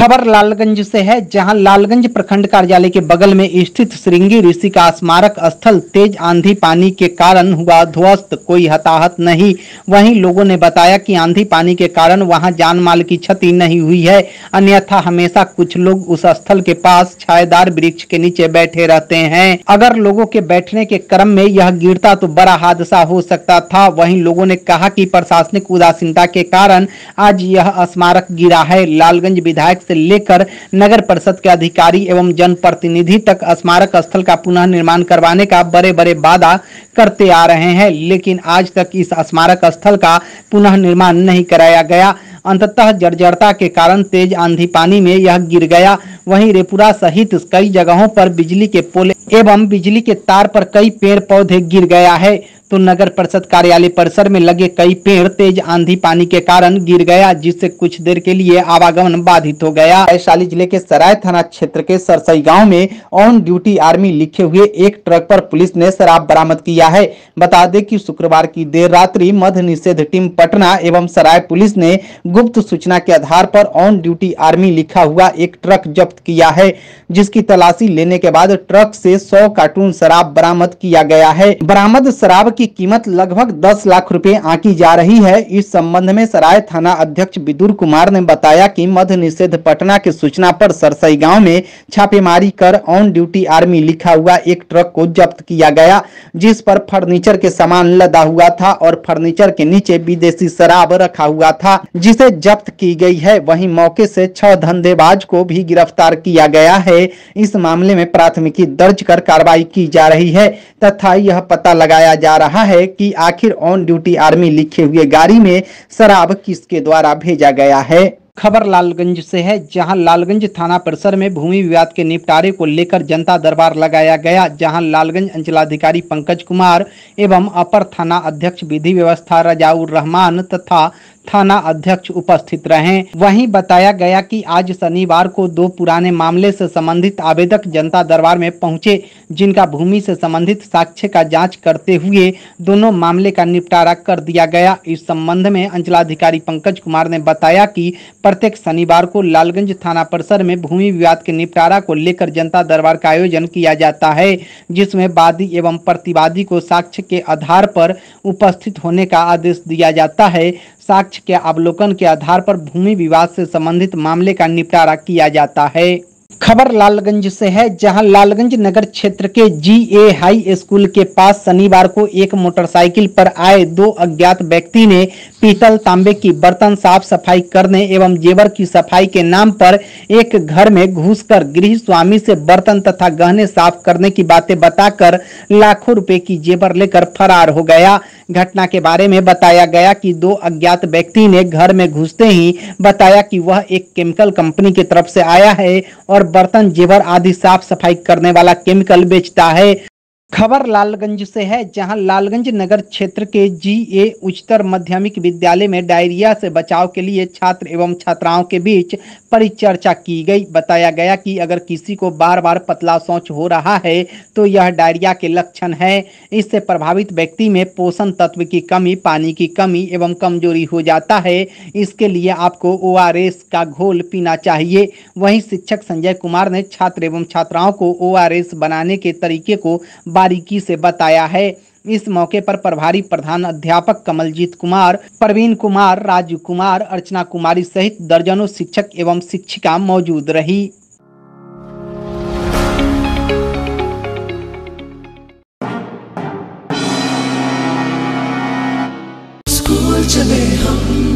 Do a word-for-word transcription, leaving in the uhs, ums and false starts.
खबर लालगंज से है, जहां लालगंज प्रखंड कार्यालय के बगल में स्थित श्रृंगी ऋषि का स्मारक स्थल तेज आंधी पानी के कारण हुआ ध्वस्त। कोई हताहत नहीं। वहीं लोगों ने बताया कि आंधी पानी के कारण वहां जान माल की क्षति नहीं हुई है, अन्यथा हमेशा कुछ लोग उस स्थल के पास छायेदार वृक्ष के नीचे बैठे रहते हैं। अगर लोगों के बैठने के क्रम में यह गिरता तो बड़ा हादसा हो सकता था। वहीं लोगों ने कहा कि प्रशासनिक उदासीनता के कारण आज यह स्मारक गिरा है। लालगंज विधायक से लेकर नगर परिषद के अधिकारी एवं जनप्रतिनिधि तक स्मारक स्थल का पुनः निर्माण करवाने का बड़े बड़े वादा करते आ रहे हैं, लेकिन आज तक इस स्मारक स्थल का पुनः निर्माण नहीं कराया गया। अंततः जर्जरता के कारण तेज आंधी पानी में यह गिर गया। वहीं रेपुरा सहित कई जगहों पर बिजली के पोल एवं बिजली के तार पर कई पेड़ पौधे गिर गया है, तो नगर परिषद कार्यालय परिसर में लगे कई पेड़ तेज आंधी पानी के कारण गिर गया, जिससे कुछ देर के लिए आवागमन बाधित हो गया। वैशाली जिले के सराय थाना क्षेत्र के सरसई गांव में ऑन ड्यूटी आर्मी लिखे हुए एक ट्रक पर पुलिस ने शराब बरामद किया है। बता दें कि शुक्रवार की देर रात्रि मद्य निषेध टीम पटना एवं सराय पुलिस ने गुप्त सूचना के आधार पर ऑन ड्यूटी आर्मी लिखा हुआ एक ट्रक जब्त किया है, जिसकी तलाशी लेने के बाद ट्रक से सौ कार्टून शराब बरामद किया गया है। बरामद शराब की कीमत लगभग दस लाख रुपए आंकी जा रही है। इस संबंध में सराय थाना अध्यक्ष विदुर कुमार ने बताया कि मद्य निषेध पटना की सूचना पर सरसई गांव में छापेमारी कर ऑन ड्यूटी आर्मी लिखा हुआ एक ट्रक को जब्त किया गया, जिस पर फर्नीचर के सामान लदा हुआ था और फर्नीचर के नीचे विदेशी शराब रखा हुआ था, जिसे जब्त की गई है। वहीं मौके से छह धंधेबाज को भी गिरफ्तार किया गया है। इस मामले में प्राथमिकी दर्ज कर कार्रवाई की जा रही है तथा यह पता लगाया जा रहा है कि आखिर ऑन ड्यूटी आर्मी लिखे हुए गाड़ी में शराब किसके द्वारा भेजा गया है। खबर लालगंज से है, जहां लालगंज थाना परिसर में भूमि विवाद के निपटारे को लेकर जनता दरबार लगाया गया, जहां लालगंज अंचलाधिकारी पंकज कुमार एवं अपर थाना अध्यक्ष विधि व्यवस्था रजाउर रहमान तथा थाना अध्यक्ष उपस्थित रहे। वहीं बताया गया कि आज शनिवार को दो पुराने मामले से संबंधित आवेदक जनता दरबार में पहुंचे, जिनका भूमि से संबंधित साक्ष्य का जांच करते हुए दोनों मामले का निपटारा कर दिया गया। इस संबंध में अंचलाधिकारी पंकज कुमार ने बताया कि प्रत्येक शनिवार को लालगंज थाना परिसर में भूमि विवाद के निपटारा को लेकर जनता दरबार का आयोजन किया जाता है, जिसमें वादी एवं प्रतिवादी को साक्ष्य के आधार पर उपस्थित होने का आदेश दिया जाता है। साक्ष्य के अवलोकन के आधार पर भूमि विवाद से संबंधित मामले का निपटारा किया जाता है। खबर लालगंज से है, जहां लालगंज नगर क्षेत्र के जी ए हाई स्कूल के पास शनिवार को एक मोटरसाइकिल पर आए दो अज्ञात व्यक्ति ने पीतल तांबे की बर्तन साफ सफाई करने एवं जेवर की सफाई के नाम पर एक घर में घुसकर गृह स्वामी से बर्तन तथा गहने साफ करने की बातें बताकर लाखों रुपए की जेवर लेकर फरार हो गया। घटना के बारे में बताया गया कि दो अज्ञात व्यक्ति ने घर में घुसते ही बताया कि वह एक केमिकल कंपनी की तरफ से आया है और बर्तन जेवर आदि साफ सफाई करने वाला केमिकल बेचता है। खबर लालगंज से है, जहां लालगंज नगर क्षेत्र के जी ए उच्चतर माध्यमिक विद्यालय में डायरिया से बचाव के लिए छात्र एवं छात्राओं के बीच परिचर्चा की गई। बताया गया कि अगर किसी को बार बार पतला शौच हो रहा है तो यह डायरिया के लक्षण है। इससे प्रभावित व्यक्ति में पोषण तत्व की कमी, पानी की कमी एवं कमजोरी हो जाता है। इसके लिए आपको ओ आर एस का घोल पीना चाहिए। वहीं शिक्षक संजय कुमार ने छात्र एवं छात्राओं को ओ आर एस बनाने के तरीके को बारीकी से बताया है। इस मौके पर प्रभारी प्रधान अध्यापक कमलजीत कुमार, प्रवीण कुमार, राजू कुमार, अर्चना कुमारी सहित दर्जनों शिक्षक एवं शिक्षिका मौजूद रही। स्कूल चले हम